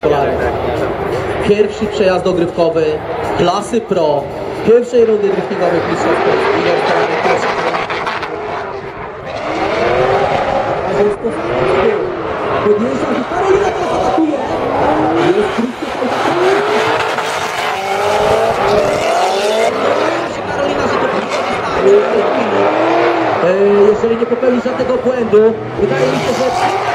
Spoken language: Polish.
Pierwszy przejazd dogrywkowy klasy pro pierwszej rundy driftingowych mistrzostw Polski. Podjeżdża, że Karolina teraz atakuje. Jest krótko Karolina, że to jeżeli nie popełni żadnego błędu, wydaje mi się, że